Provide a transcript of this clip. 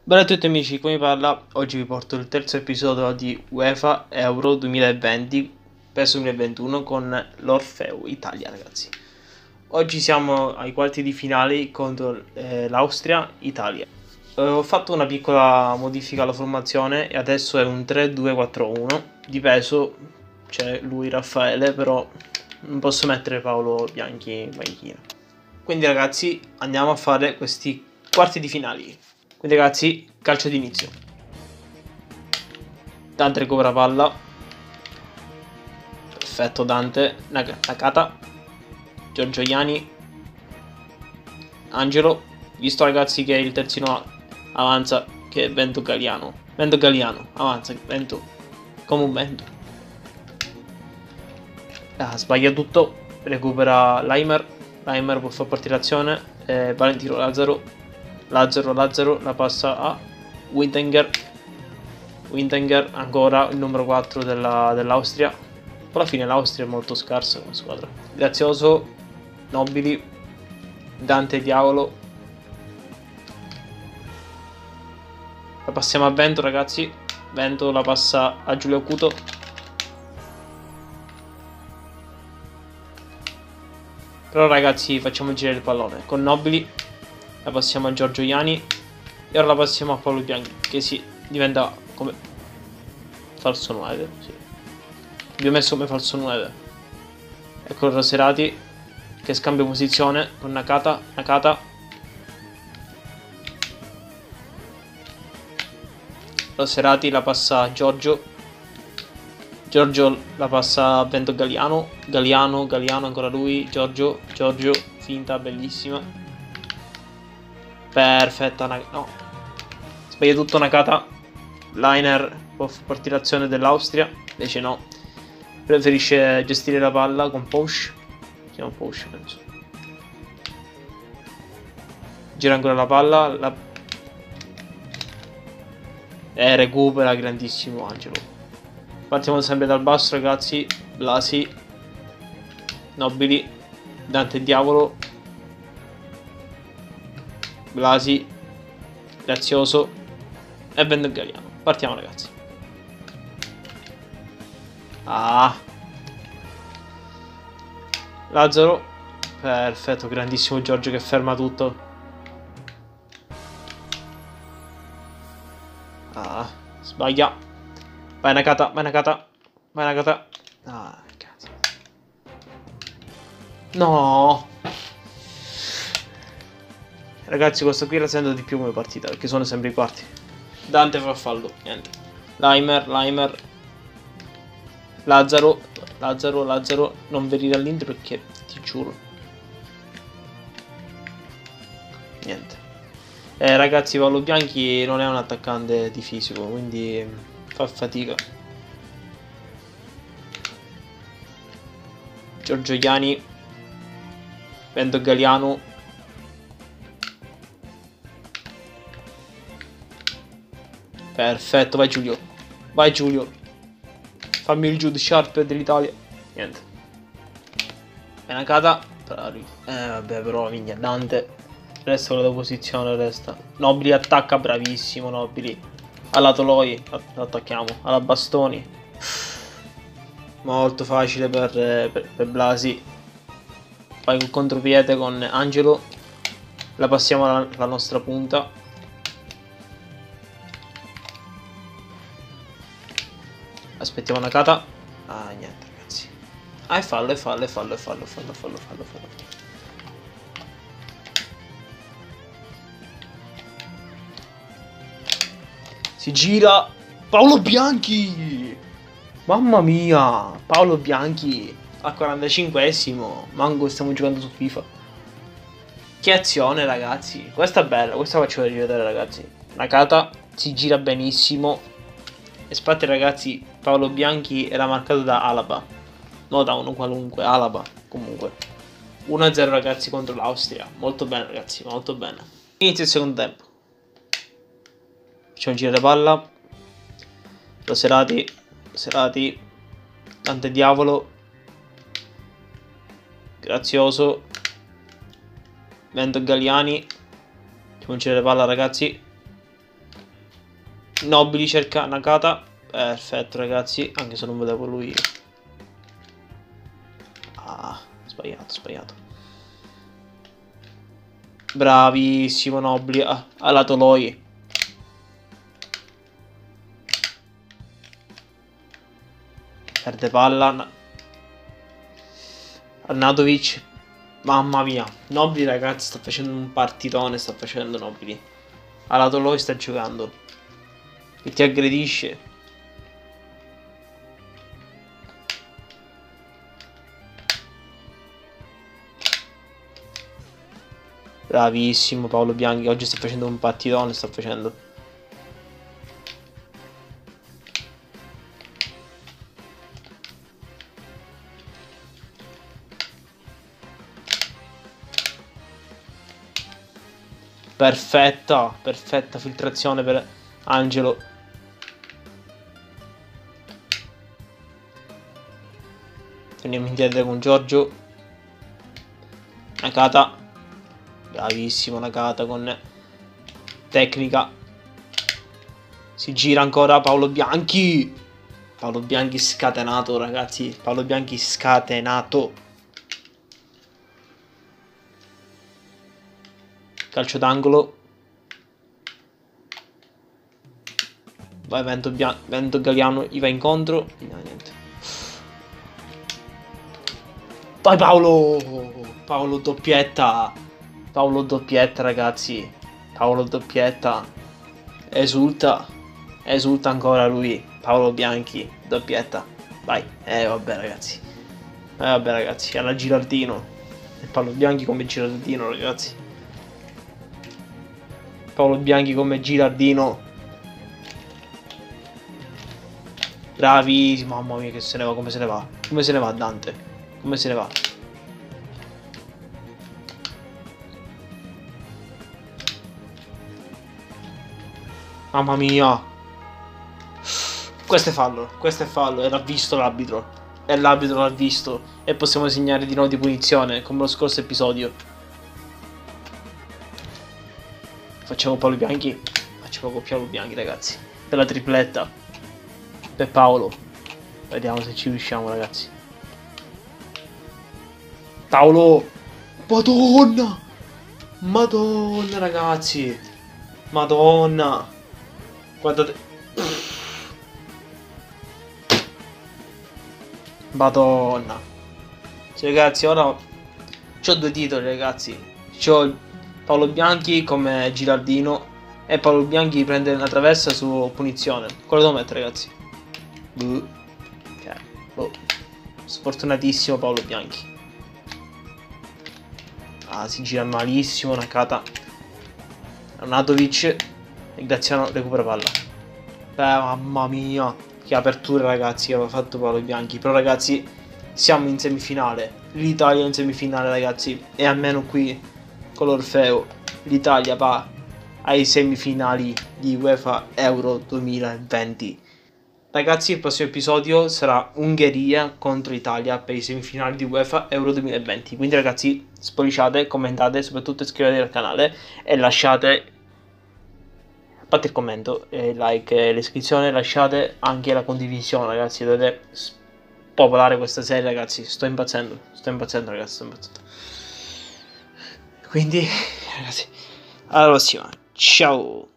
Bella a tutti amici, come parla? Oggi vi porto il terzo episodio di UEFA Euro 2020 PES 2021 con l'Orfeo Italia, ragazzi. Oggi siamo ai quarti di finale contro l'Austria-Italia. Ho fatto una piccola modifica alla formazione e adesso è un 3-2-4-1. Di peso c'è lui Raffaele, però non posso mettere Paolo Bianchi in panchina. Quindi ragazzi andiamo a fare questi quarti di finali. Quindi ragazzi, calcio d'inizio. Dante recupera palla. Perfetto Dante. Nakata. Giorgio Iani. Angelo. Visto ragazzi che il terzino avanza, che è Vento Galliano. Vento Galliano, avanza, Vento. Come un vento. Sbaglia tutto. Recupera Laimer. Laimer può far partire l'azione. Valentino Lazzaro. Lazzaro la passa a Wintenger. Wintenger ancora il numero 4 dell'Austria. Alla fine l'Austria è molto scarsa come squadra. Grazioso, Nobili, Dante Diavolo. La passiamo a Vento ragazzi. Vento la passa a Giulio Cuto. Però ragazzi facciamo girare il pallone. Con Nobili la passiamo a Giorgio Iani. E ora la passiamo a Paolo Bianchi, che si diventa come falso 9. Sì. Vi ho messo come falso 9. Ecco Roserati che scambia posizione con Nakata. Roserati la passa a Giorgio. Giorgio la passa a Vento Galliano. Galliano ancora lui. Giorgio, finta, bellissima. Perfetta, no. Sbaglia tutto Nakata. Liner può partire l'azione dell'Austria. Invece no. Preferisce gestire la palla con Posch. Si chiama Posch, penso. Gira ancora la palla. Recupera, grandissimo Angelo. Partiamo sempre dal basso ragazzi. Blasi. Nobili. Dante Diavolo. Blasi. Grazioso. E Vento Galliano. Partiamo ragazzi. Lazzaro. Perfetto, grandissimo Giorgio che ferma tutto. Sbaglia. Vai Nakata. Cazzo. No. Ragazzi, questo qui la sento di più come partita, perché sono sempre i quarti. Dante fa fallo, niente. Laimer. Lazzaro, non venire all'Inter perché ti giuro. Niente. Ragazzi, Paolo Bianchi non è un attaccante di fisico, quindi fa fatica. Giorgio Iani. Vento Galliano. Perfetto, vai Giulio. Fammi il Jude Sharp dell'Italia. Niente. Nakata. Vabbè, però minchia, Dante. Resta con la posizione, resta. Nobili attacca, bravissimo Nobili. Alla Toloi, lo attacchiamo. Alla Bastoni. Molto facile per Blasi. Poi col contropiede con Angelo. La passiamo alla nostra punta. Aspettiamo Nakata. Niente ragazzi. È fallo. Si gira. Paolo Bianchi. Mamma mia. Paolo Bianchi. Al 45esimo. Manco stiamo giocando su FIFA. Che azione ragazzi. Questa è bella. Questa faccio rivedere ragazzi. Nakata si gira benissimo. E spatti ragazzi. Paolo Bianchi era marcato da Alaba. Non da uno qualunque. Alaba. Comunque 1-0 ragazzi contro l'Austria. Molto bene ragazzi. Molto bene. Inizia il secondo tempo. Facciamo girare palla. Roserati. Dante Diavolo. Grazioso. Vento Galliani. Facciamo girare palla ragazzi. Nobili cerca Nakata. Perfetto ragazzi, anche se non vedevo lui io. Ah, sbagliato. Bravissimo Nobili. Ha lato Loi. Perde palla. Arnautovic. Mamma mia. Nobili ragazzi sta facendo un partitone. Sta facendo Nobili. Ha lato Loi sta giocando. E ti aggredisce. Bravissimo Paolo Bianchi, oggi sta facendo un partitone, sta facendo. Perfetta filtrazione per Angelo. Torniamo indietro con Giorgio. Nakata. Bravissimo Nakata con tecnica. Si gira ancora Paolo Bianchi. Paolo Bianchi scatenato ragazzi. Paolo Bianchi scatenato. Calcio d'angolo. Vai Vento Galliano gli va incontro. No, niente. Vai Paolo doppietta. Paolo doppietta ragazzi. Paolo doppietta. Esulta ancora lui. Paolo Bianchi doppietta. Vai. Vabbè ragazzi. Alla Girardino. E Paolo Bianchi come Girardino ragazzi. Paolo Bianchi come Girardino. Bravissimo. Mamma mia che se ne va. Come se ne va? Come se ne va Dante? Come se ne va? Mamma mia. Questo è fallo. E l'ha visto l'arbitro. E l'arbitro l'ha visto. E possiamo segnare di nuovo di punizione, come lo scorso episodio. Facciamo Paolo Bianchi. Facciamo Paolo Bianchi ragazzi. Per la tripletta. Per Paolo. Vediamo se ci riusciamo ragazzi. Paolo. Madonna ragazzi. Madonna. Guardate. Madonna. Cioè, ragazzi, ora c'ho due titoli, ragazzi. C'ho Paolo Bianchi come Girardino e Paolo Bianchi prende una traversa su punizione. Quello devo mettere, ragazzi. Sfortunatissimo Paolo Bianchi. Si gira malissimo. Nakata. Arnautovic. E Graziano recupera palla. Mamma mia. Che apertura ragazzi che aveva fatto Paolo Bianchi. Però ragazzi siamo in semifinale. L'Italia è in semifinale ragazzi. E almeno qui con l'Orfeo l'Italia va ai semifinali di UEFA Euro 2020. Ragazzi il prossimo episodio sarà Ungheria contro Italia per i semifinali di UEFA Euro 2020. Quindi ragazzi spolliciate, commentate, soprattutto iscrivetevi al canale e lasciate, a parte il commento, il like e l'iscrizione, lasciate anche la condivisione ragazzi. Dovete popolare questa serie ragazzi. Sto impazzendo ragazzi, Quindi ragazzi alla prossima, ciao.